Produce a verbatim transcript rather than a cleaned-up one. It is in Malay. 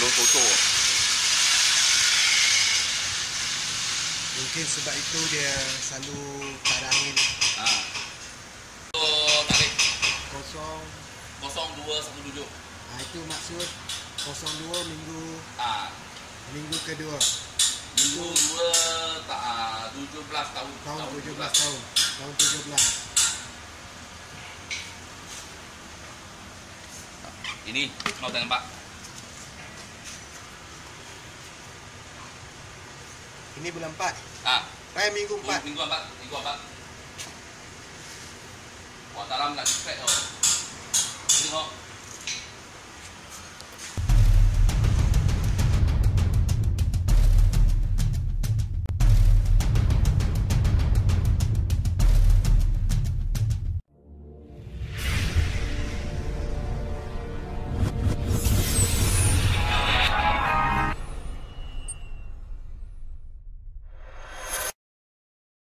kotor. Mungkin sebab itu dia selalu tak ada angin. Ha. So, tarikh Kosong. kosong dua satu tujuh. Ha, itu maksud kosong dua minggu. Ha. Minggu kedua. Minggu dua tak tujuh belas tahun. Tahun tujuh belas tahun. Tahun tujuh belas. Ini mau tak nampak? Ini bulan empat. Ah, Eh, minggu empat. Minggu empat, minggu empat. Wah, dalam nak cek oh.